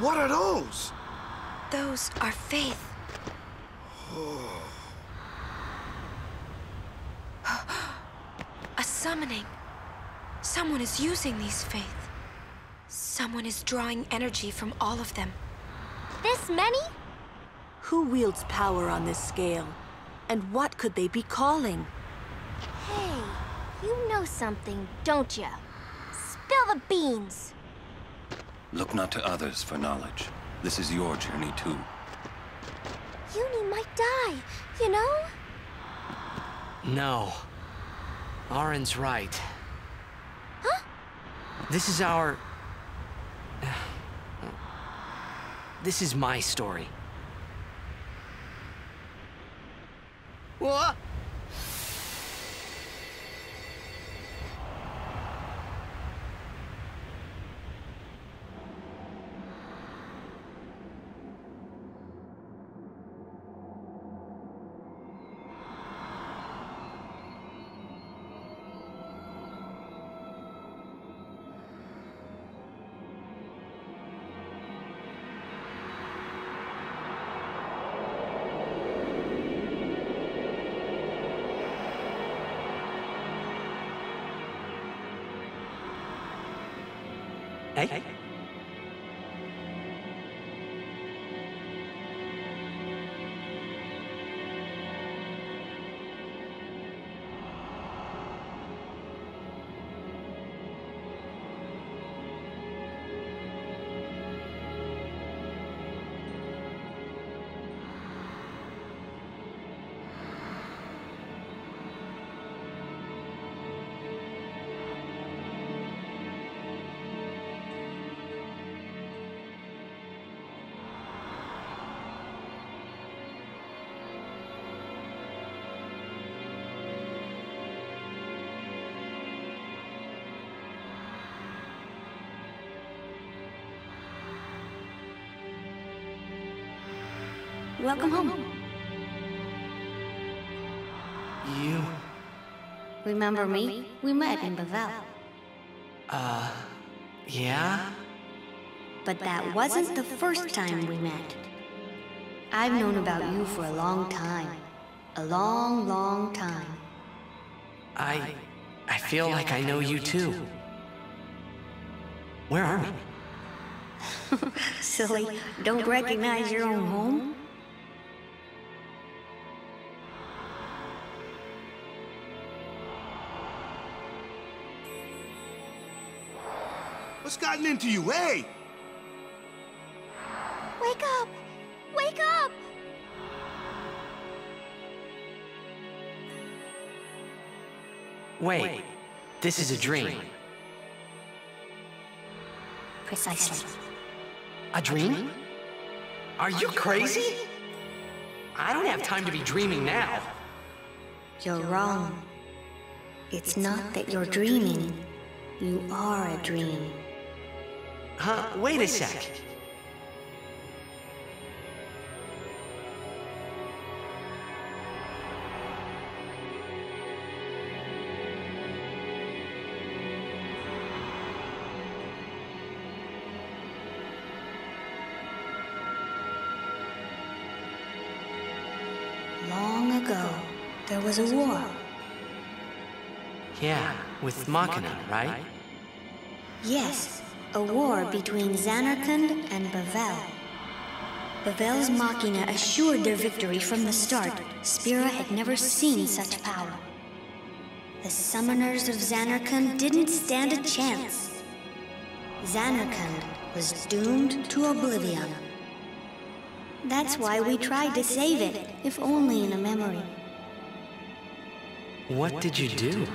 What are those? Those are faith. A summoning. Someone is using these faith. Someone is drawing energy from all of them. This many? Who wields power on this scale? And what could they be calling? Hey, you know something, don't ya? Spill the beans. Look not to others for knowledge. This is your journey too. Uni might die, you know? No. Auron's right. Huh? This is our... This is my story. What? Hey? Welcome home. You... Remember me? We met in Bevelle. Yeah? But that wasn't the first time we met. I've known about you for a long time. A long, long time. I feel like I know you too. Where are we? Silly, don't recognize your own home? What's gotten into you, hey? Wake up! Wake up! Wait, this is a dream. Precisely. A dream? Are you crazy? I don't have time to be dreaming now. You're wrong. It's not that you're dreaming. You are a dream. Huh? Wait a sec. Long ago, there was a war. Yeah, with Machina, right? Yes, a war between Zanarkand and Bevelle. Bevelle's Machina assured their victory from the start. Spira had never seen such power. The summoners of Zanarkand didn't stand a chance. Zanarkand was doomed to oblivion. That's why we tried to save it, if only in a memory. What did you do?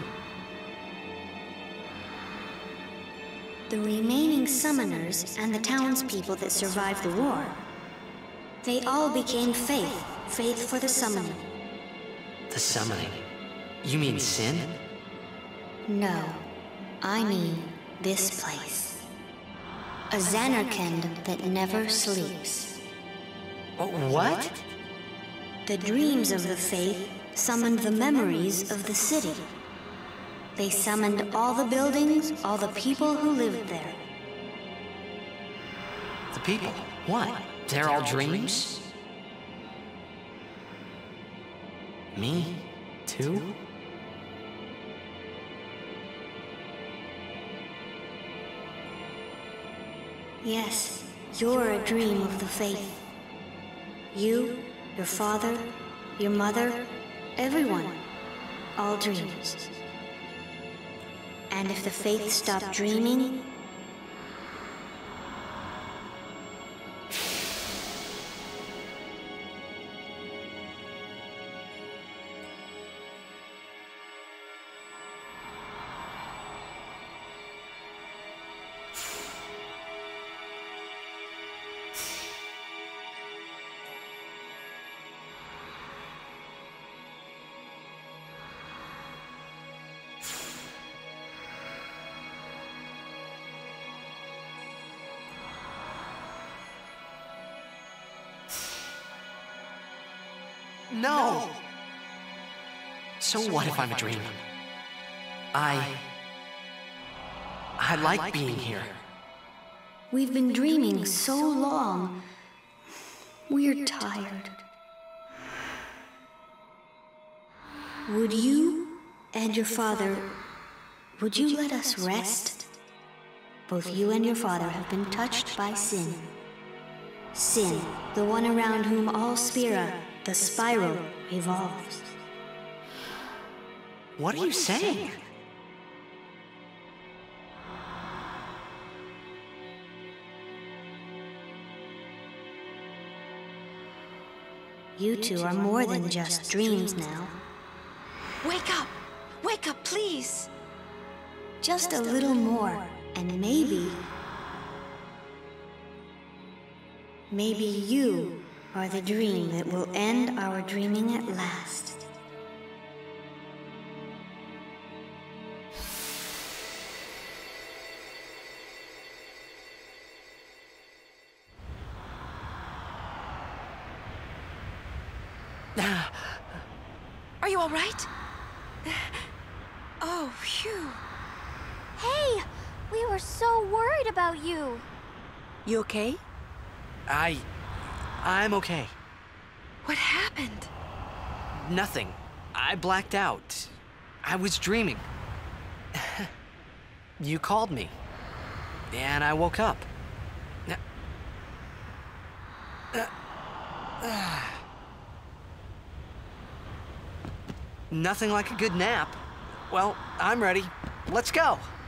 The remaining summoners and the townspeople that survived the war, they all became faith for the summoning. The summoning? You mean sin? No, I mean this place. A Zanarkand that never sleeps. What? The dreams of the faith summoned the memories of the city. They summoned all the buildings, all the people who lived there. The the people. What? They're all dreams? Me? Too? Yes, you're a dream of the faith. You, your father, your mother, everyone. All dreams. And if the faith stopped dreaming, No! So what if I'm a dream? I like being here. we've been dreaming so long. We're tired. Would you and your father, would you let us rest? Both you and your father have been touched by sin. Sin, the one around whom all Spira, the spiral, revolves. What are you saying? You two are more than just dreams now. Wake up! Wake up, please! Just a little more, and maybe you are the dream that will end our dreaming at last. Are you all right? Oh, phew. Hey! We were so worried about you. You okay? I'm okay. What happened? Nothing. I blacked out. I was dreaming. You called me. And I woke up. Nothing like a good nap. Well, I'm ready. Let's go.